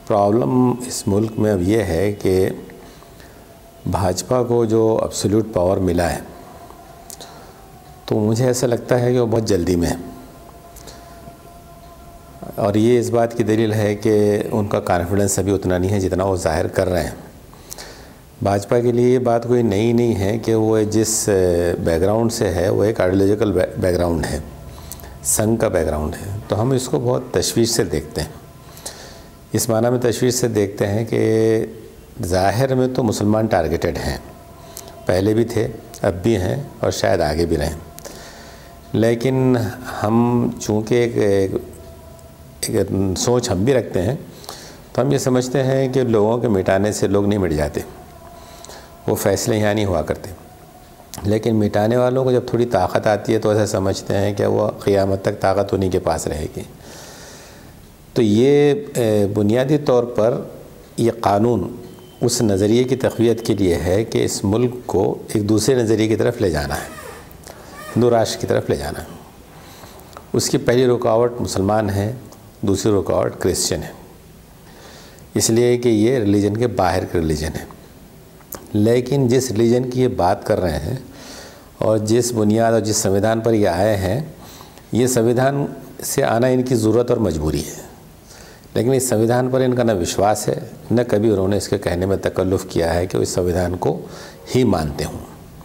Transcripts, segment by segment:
Problem इस मुल्क में अब ये है कि भाजपा को जो एब्सोल्यूट पावर मिला है, तो मुझे ऐसा लगता है कि वो बहुत जल्दी में है। और ये इस बात की दलील है कि उनका कॉन्फिडेंस अभी उतना नहीं है जितना वो जाहिर कर रहे हैं। भाजपा के लिए ये बात कोई नई नहीं है कि वो जिस बैकग्राउंड से है वो एक आइडियोलॉजिकल बैकग्राउंड है, संघ का बैकग्राउंड है। तो हम इसको बहुत तशवीश से देखते हैं। इस माना में तशवीश से देखते हैं कि ज़ाहिर में तो मुसलमान टारगेटेड हैं, पहले भी थे, अब भी हैं और शायद आगे भी रहें। लेकिन हम चूँकि एक सोच हम भी रखते हैं, तो हम ये समझते हैं कि लोगों के मिटाने से लोग नहीं मिट जाते, वो फ़ैसले यहाँ नहीं हुआ करते। लेकिन मिटाने वालों को जब थोड़ी ताकत आती है तो ऐसा समझते हैं कि वो क़यामत तक ताकत उन्हीं के पास रहेगी। तो ये बुनियादी तौर पर ये क़ानून उस नज़रिए की तक़वियत के लिए है कि इस मुल्क को एक दूसरे नज़रिए की तरफ ले जाना है, हिंदू राष्ट्र की तरफ ले जाना है। उसकी पहली रुकावट मुसलमान है, दूसरी रुकावट क्रिश्चियन है, इसलिए कि ये रिलीजन के बाहर के रिलीजन है। लेकिन जिस रिलीजन की ये बात कर रहे हैं और जिस बुनियाद और जिस संविधान पर ये आए हैं, ये संविधान से आना इनकी ज़रूरत और मजबूरी है। लेकिन इस संविधान पर इनका न विश्वास है, न कभी उन्होंने इसके कहने में तकल्लुफ़ किया है कि वो इस संविधान को ही मानते हों।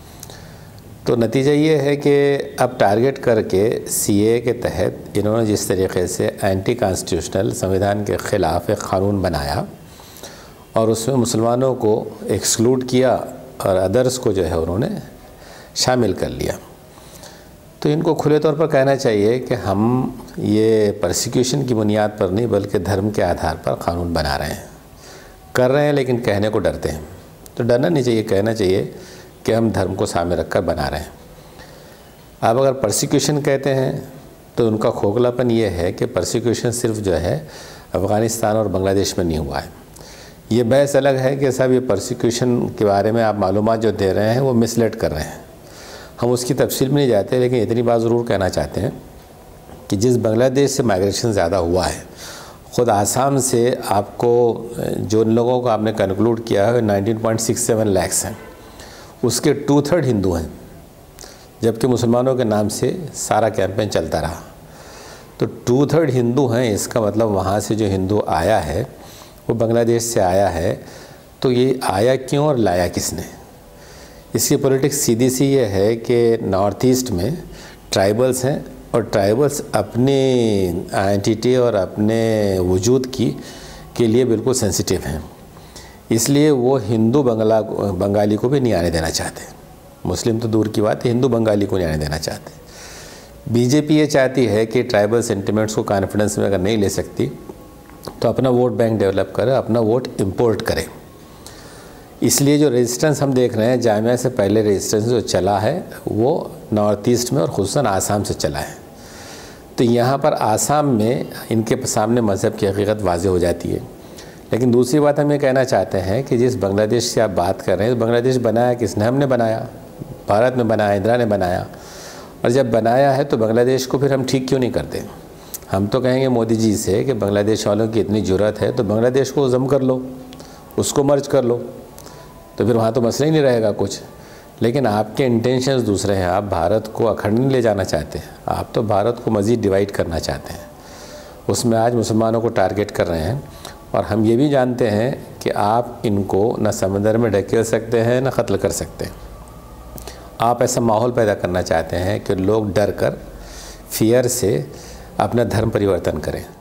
तो नतीजा ये है कि अब टारगेट करके सीए के तहत इन्होंने जिस तरीके से एंटी कॉन्स्टिट्यूशनल संविधान के ख़िलाफ़ एक क़ानून बनाया और उसमें मुसलमानों को एक्सक्लूड किया और अदर्स को जो है उन्होंने शामिल कर लिया, तो इनको खुले तौर पर कहना चाहिए कि हम ये परसिक्यूशन की बुनियाद पर नहीं बल्कि धर्म के आधार पर क़ानून बना रहे हैं, कर रहे हैं, लेकिन कहने को डरते हैं। तो डरना नहीं चाहिए, कहना चाहिए कि हम धर्म को सामने रखकर बना रहे हैं। अब अगर परसिक्यूशन कहते हैं तो उनका खोखलापन ये है कि परसिक्यूशन सिर्फ जो है अफ़गानिस्तान और बांग्लादेश में नहीं हुआ है। ये बहस अलग है कि साहब ये परसिक्यूशन के बारे में आप मालूमात जो दे रहे हैं वो मिसलेड कर रहे हैं। हम उसकी तफसील में नहीं जाते, लेकिन इतनी बात ज़रूर कहना चाहते हैं कि जिस बांग्लादेश से माइग्रेशन ज़्यादा हुआ है, ख़ुद आसाम से आपको जो उन लोगों को आपने कंक्लूड किया है 19.67 लाख हैं, उसके 2/3 हिंदू हैं, जबकि मुसलमानों के नाम से सारा कैंपेन चलता रहा। तो 2/3 हिंदू हैं, इसका मतलब वहाँ से जो हिंदू आया है वो बांग्लादेश से आया है। तो ये आया क्यों और लाया किसने? इसकी पॉलिटिक्स सीधी सी ये है कि नॉर्थ ईस्ट में ट्राइबल्स हैं और ट्राइबल्स अपनी आइडेंटिटी और अपने वजूद के लिए बिल्कुल सेंसिटिव हैं, इसलिए वो हिंदू बंगाली को भी नहीं आने देना चाहते। मुस्लिम तो दूर की बात है, हिंदू बंगाली को नहीं आने देना चाहते। बीजेपी ये चाहती है कि ट्राइबल सेंटिमेंट्स को कॉन्फिडेंस में अगर नहीं ले सकती तो अपना वोट बैंक डेवलप करे, अपना वोट इंपोर्ट करे। इसलिए जो रेजिस्टेंस हम देख रहे हैं, जामिया से पहले रेजिस्टेंस जो चला है वो नॉर्थ ईस्ट में और ख़ुसूसन आसाम से चला है। तो यहाँ पर आसाम में इनके सामने मज़हब की हकीकत वाज़ेह हो जाती है। लेकिन दूसरी बात हम ये कहना चाहते हैं कि जिस बांग्लादेश से आप बात कर रहे हैं, तो बांग्लादेश बनाया किसने? हमने बनाया, भारत में बनाया, इंदिरा ने बनाया। और जब बनाया है तो बांग्लादेश को फिर हम ठीक क्यों नहीं करते? हम तो कहेंगे मोदी जी से कि बांग्लादेश वालों की इतनी ज़रूरत है तो बांग्लादेश को ज़म कर लो, उसको मर्ज कर लो, तो फिर वहाँ तो मसला ही नहीं रहेगा कुछ। लेकिन आपके इंटेंशंस दूसरे हैं, आप भारत को अखंड नहीं ले जाना चाहते, आप तो भारत को मज़ीद डिवाइड करना चाहते हैं। उसमें आज मुसलमानों को टारगेट कर रहे हैं और हम ये भी जानते हैं कि आप इनको न समंदर में ढकेल सकते हैं न क़त्ल कर सकते हैं। आप ऐसा माहौल पैदा करना चाहते हैं कि लोग डर कर, फियर से अपना धर्म परिवर्तन करें।